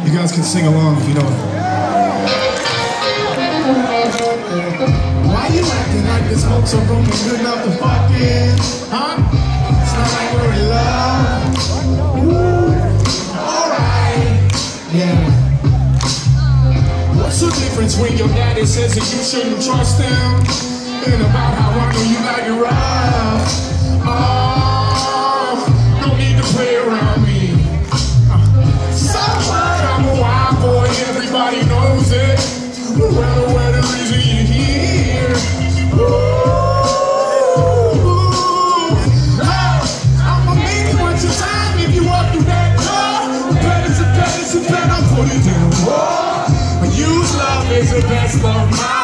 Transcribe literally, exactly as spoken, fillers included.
You guys can sing along if you know it. Why you acting like this smoke so broken good enough to fuck in? Huh? It's not like we're in love. Alright. Yeah. What's the difference when your daddy says that you shouldn't trust him? And about how I know you like it rough. Oh, no need to play around me. Uh, so what? I'm a wild boy, everybody knows it. Well, what the reason you're here? Ooh, I'ma make you want your time if you walk through that door. Better to better to better, I'll put it down. Whoa, use love is the best of mine.